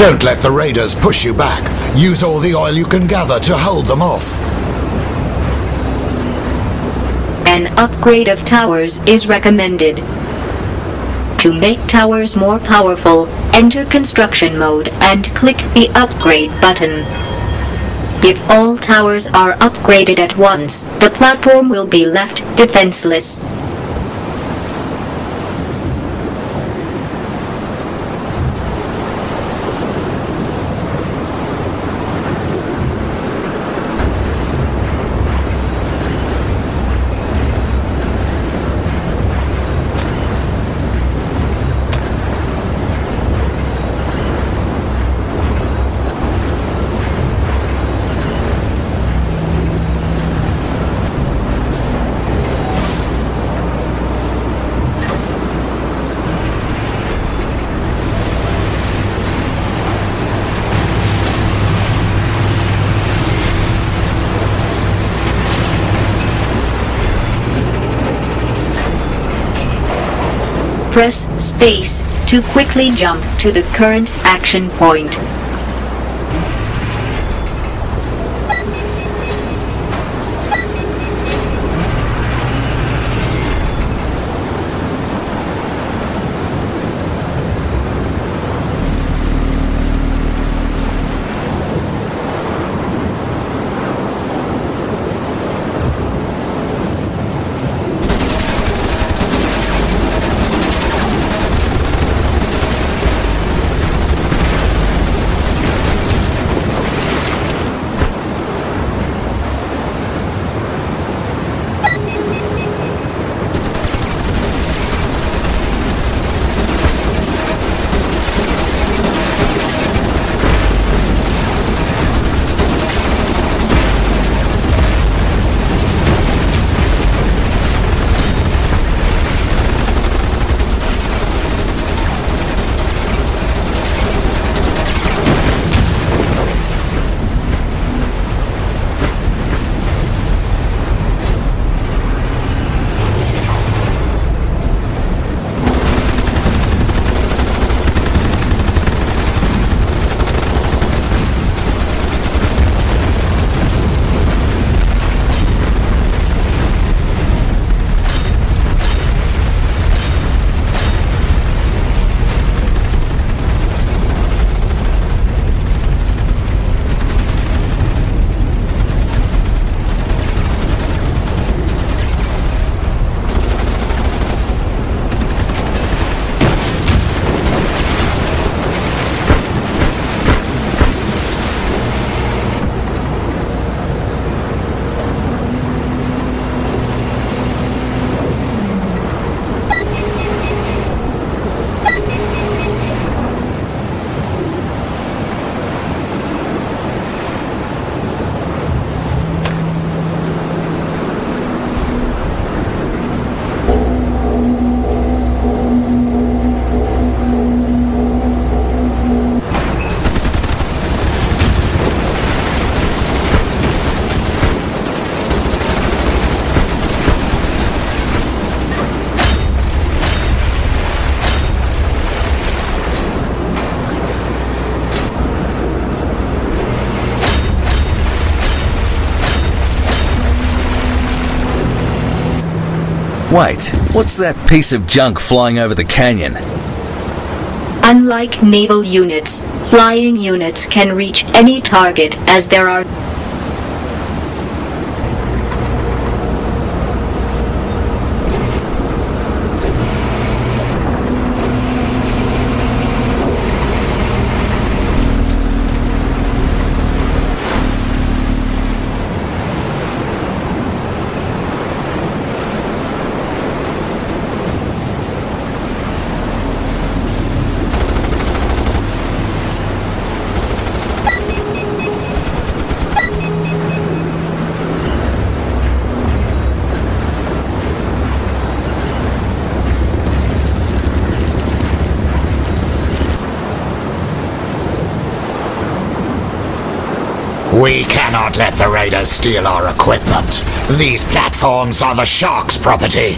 Don't let the raiders push you back. Use all the oil you can gather to hold them off. An upgrade of towers is recommended. To make towers more powerful, enter construction mode and click the upgrade button. If all towers are upgraded at once, the platform will be left defenseless. Press space to quickly jump to the current action point. Wait, what's that piece of junk flying over the canyon? Unlike naval units, flying units can reach any target as there are We cannot let the raiders steal our equipment. These platforms are the Shark's property.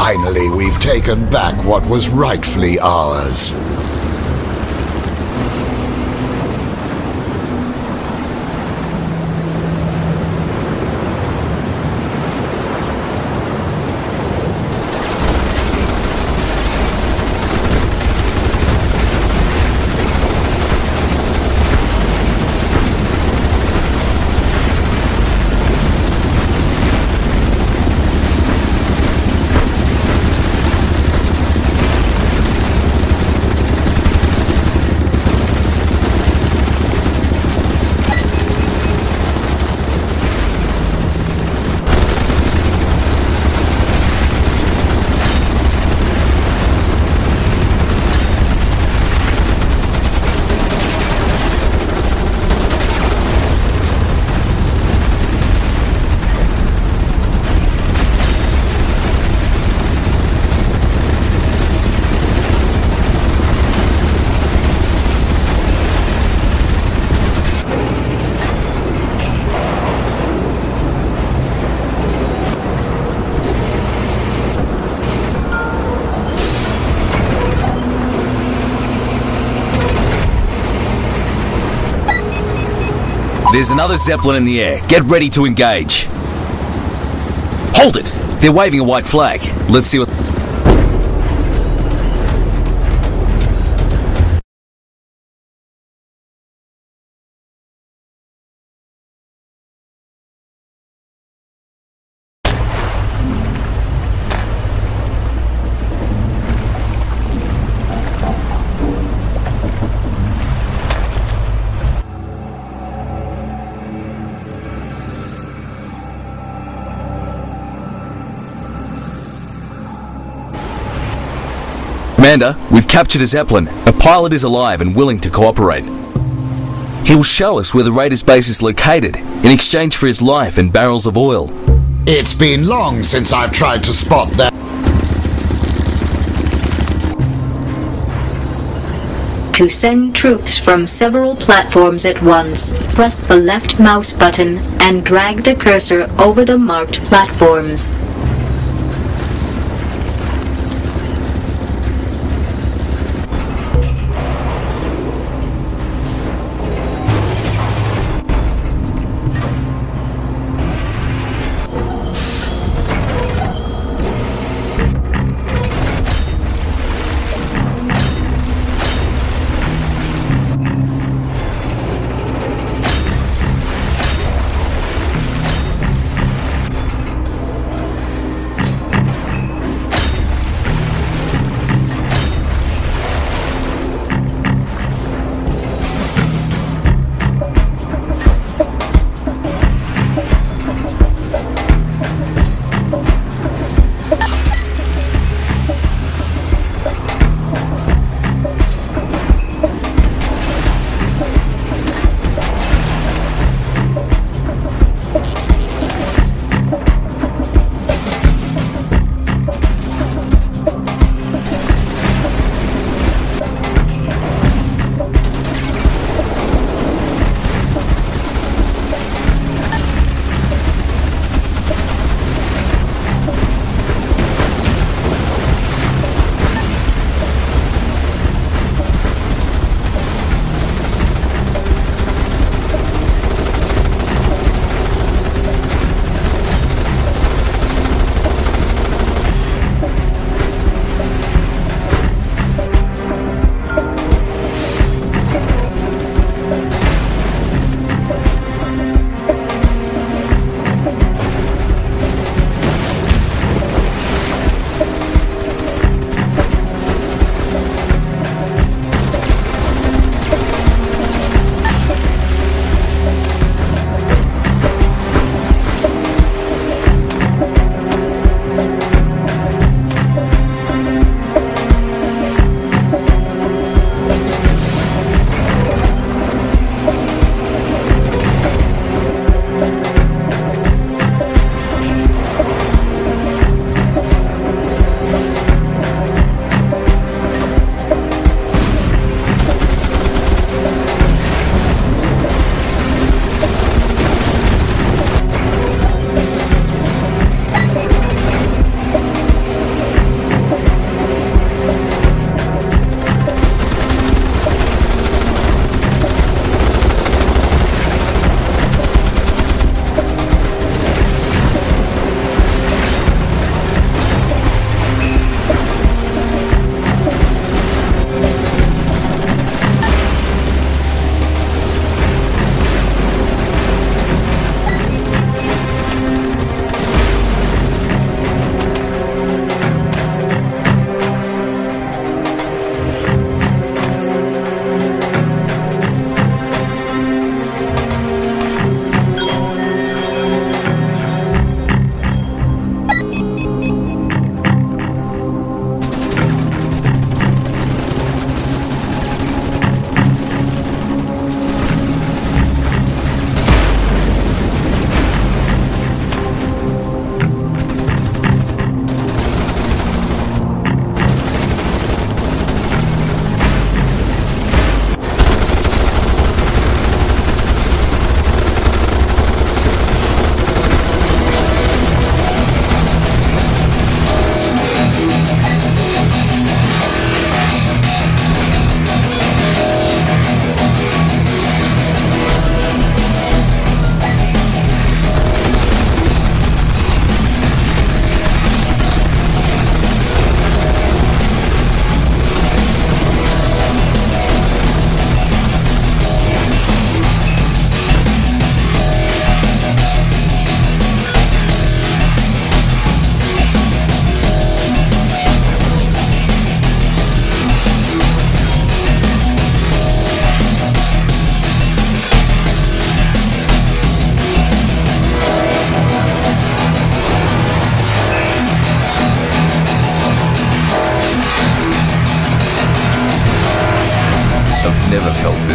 Finally, we've taken back what was rightfully ours. There's another Zeppelin in the air. Get ready to engage. Hold it! They're waving a white flag. Let's see what... Commander, we've captured a Zeppelin. A pilot is alive and willing to cooperate. He will show us where the Raiders' base is located, in exchange for his life and barrels of oil. It's been long since I've tried to spot that. To send troops from several platforms at once, press the left mouse button and drag the cursor over the marked platforms.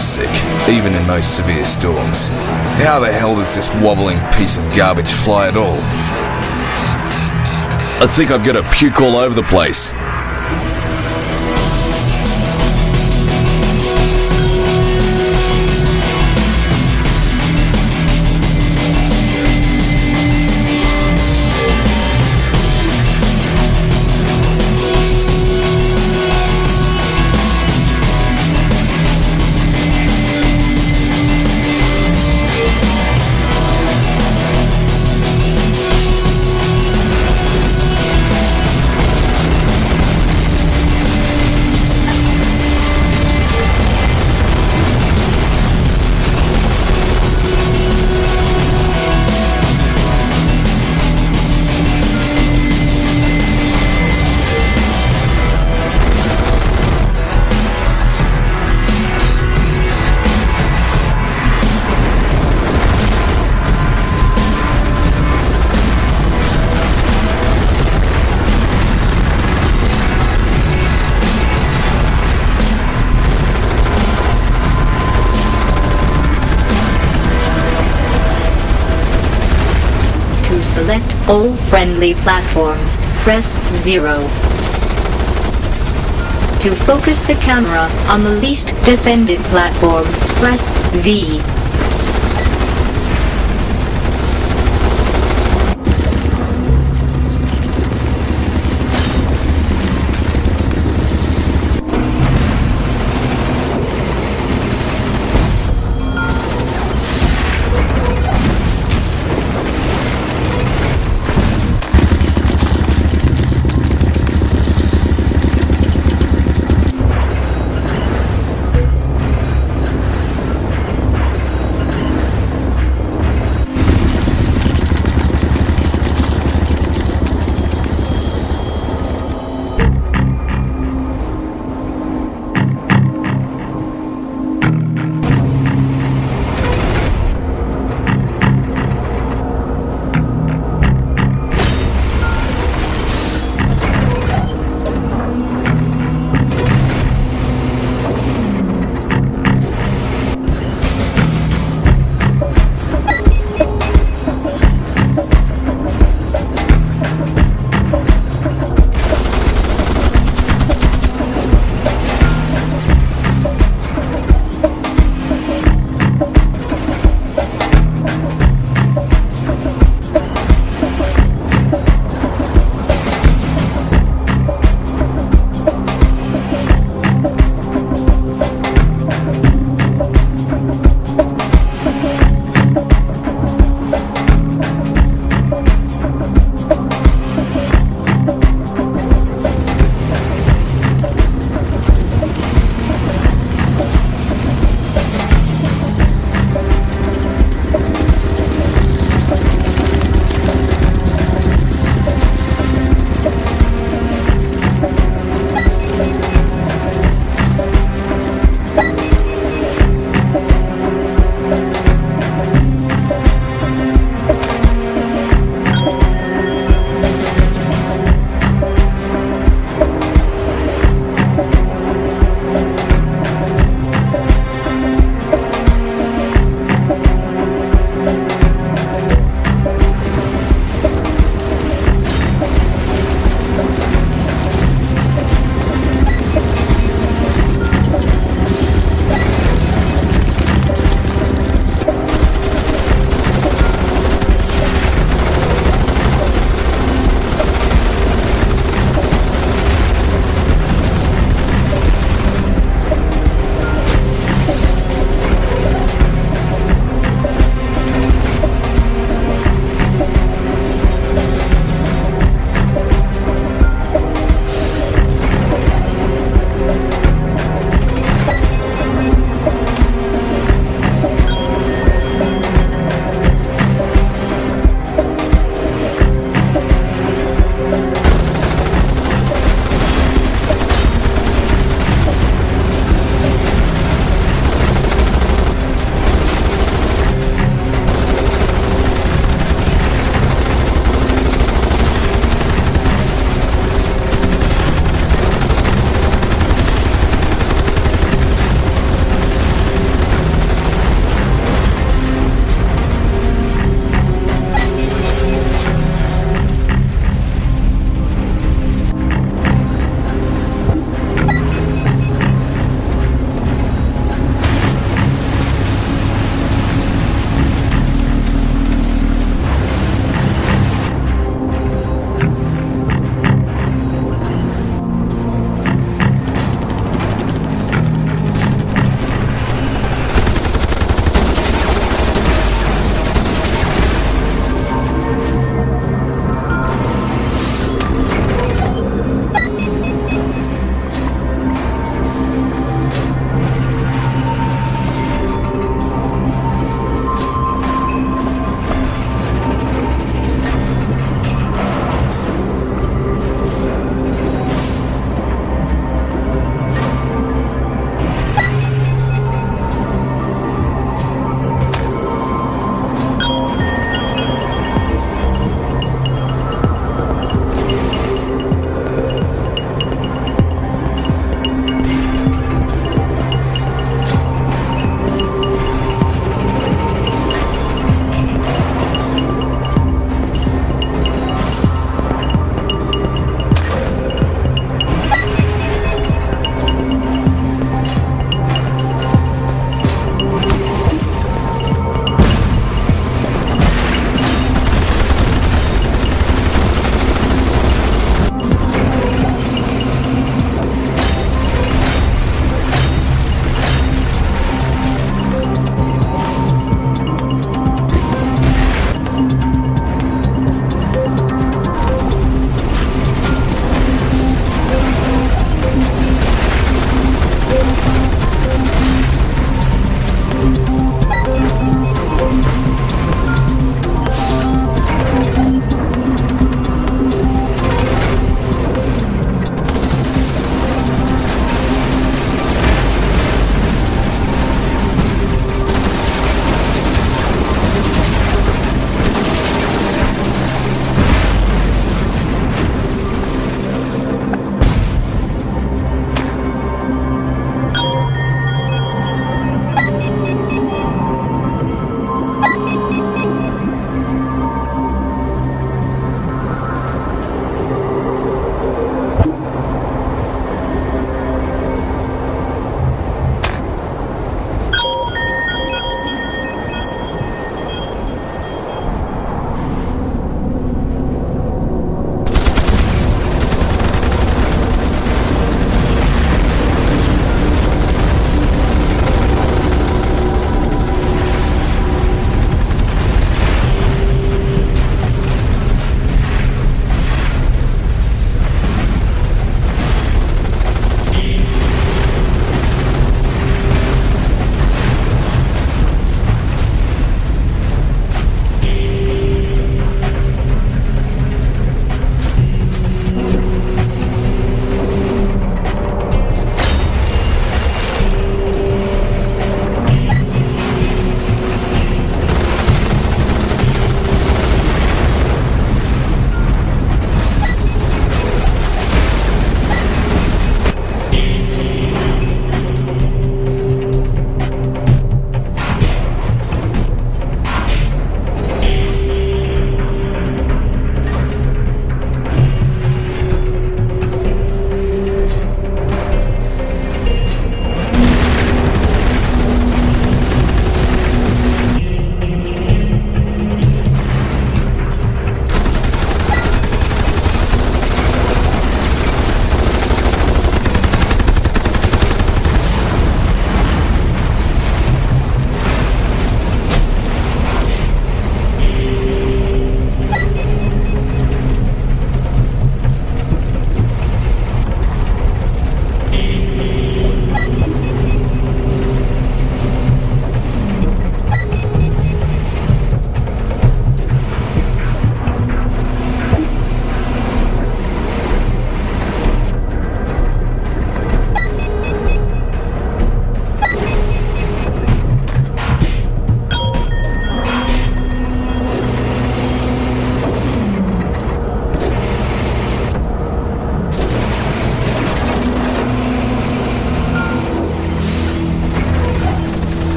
is sick, even in most severe storms. How the hell does this wobbling piece of garbage fly at all? I think I'm gonna puke all over the place. Select all friendly platforms, press 0. To focus the camera on the least defended platform, press V.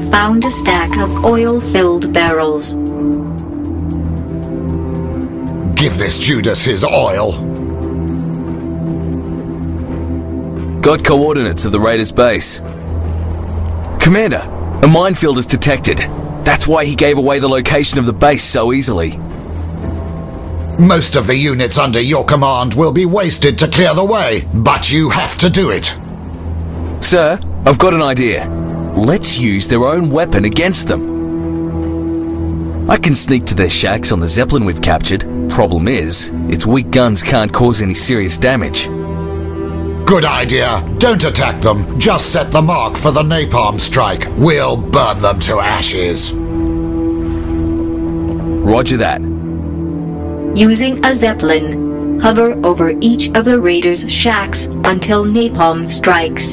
found a stack of oil-filled barrels. Give this Judas his oil. Got coordinates of the Raiders' base. Commander, a minefield is detected. That's why he gave away the location of the base so easily. Most of the units under your command will be wasted to clear the way, but you have to do it. Sir, I've got an idea. Let's use their own weapon against them. I can sneak to their shacks on the Zeppelin we've captured. Problem is, its weak guns can't cause any serious damage. Good idea. Don't attack them. Just set the mark for the napalm strike. We'll burn them to ashes. Roger that. Using a Zeppelin, hover over each of the raiders' shacks until napalm strikes.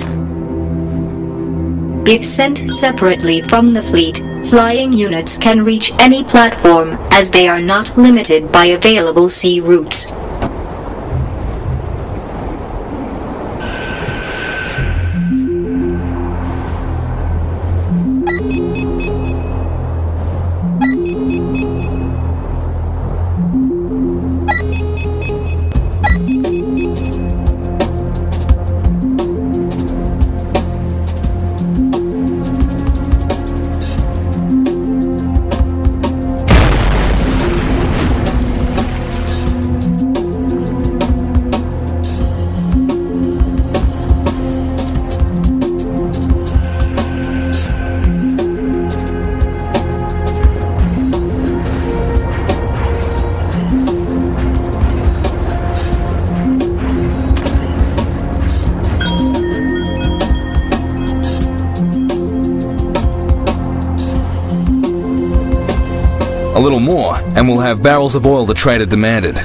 If sent separately from the fleet, flying units can reach any platform as they are not limited by available sea routes. A little more, and we'll have barrels of oil the trader demanded.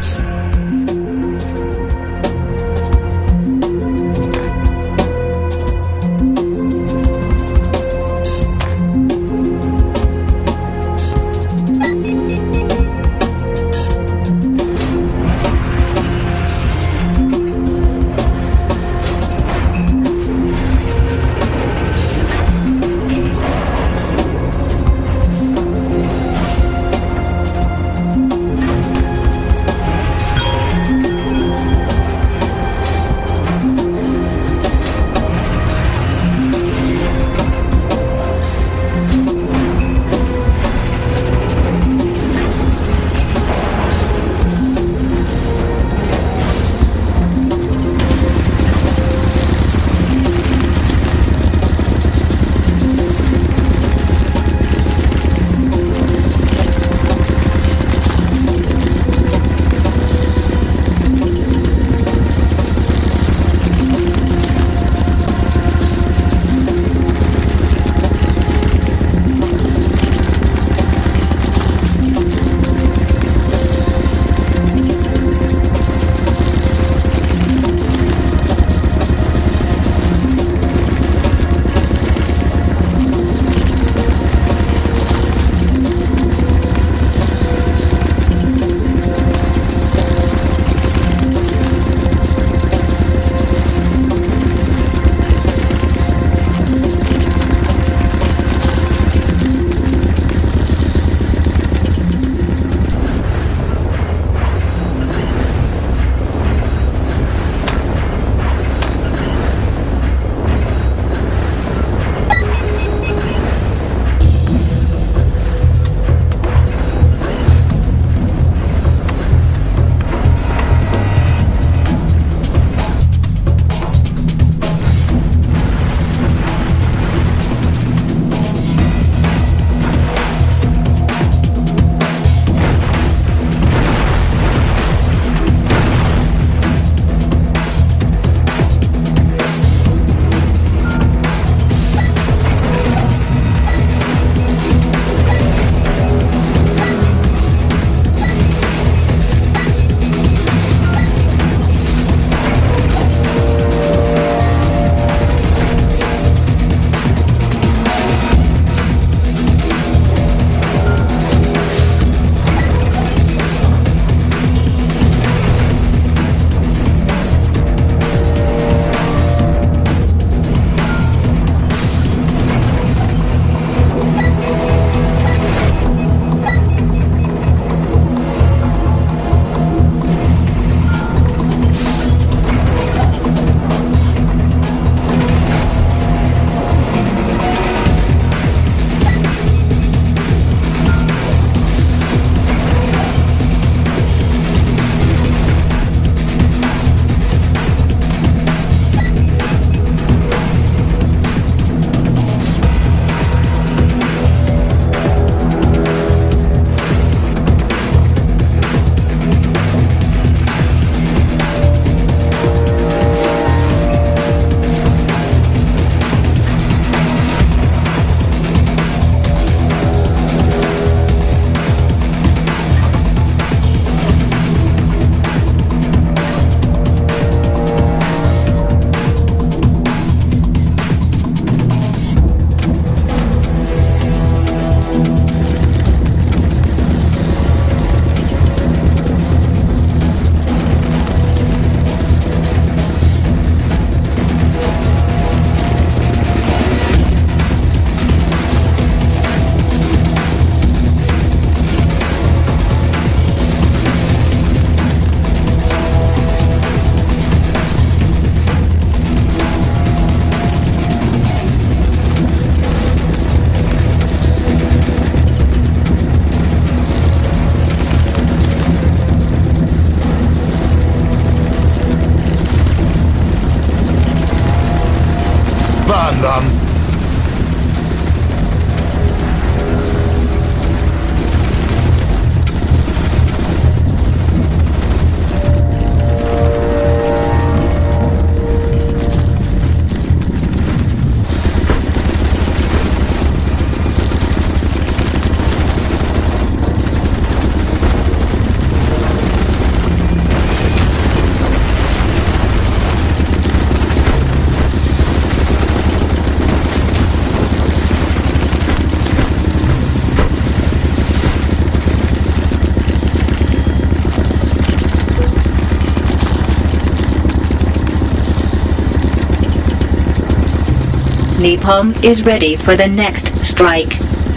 Napalm is ready for the next strike.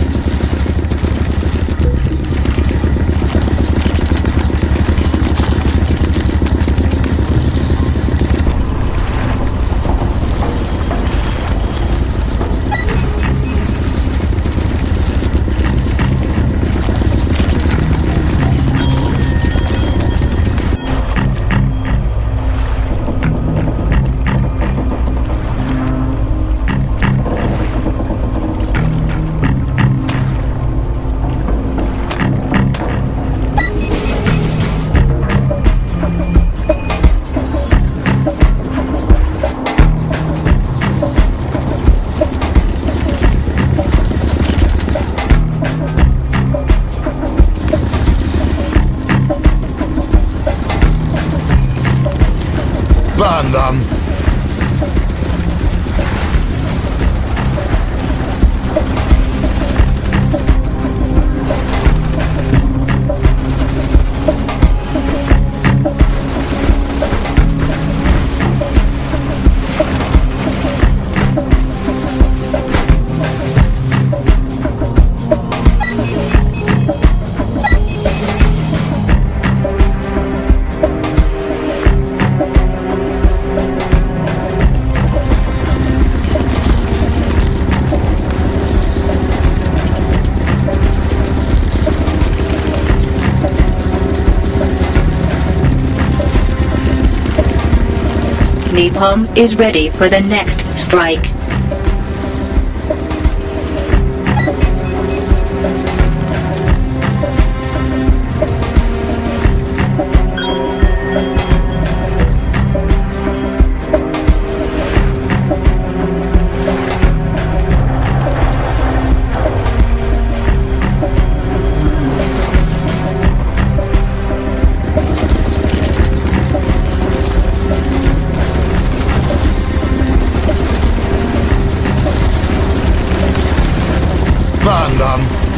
Burn them! Napalm is ready for the next strike. Burn them!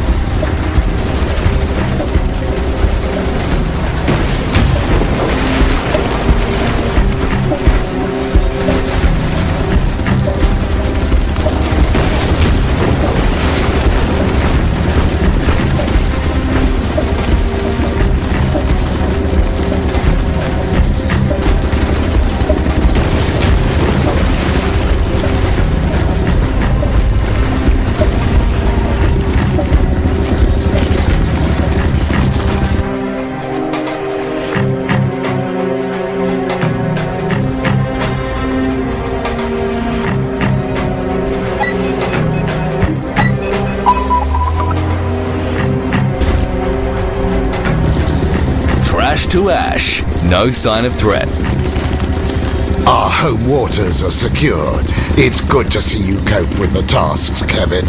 Trash to ash. No sign of threat. Our home waters are secured. It's good to see you cope with the tasks, Kevin.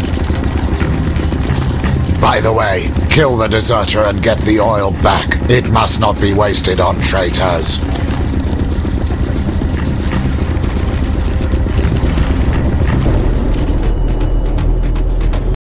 By the way, kill the deserter and get the oil back. It must not be wasted on traitors.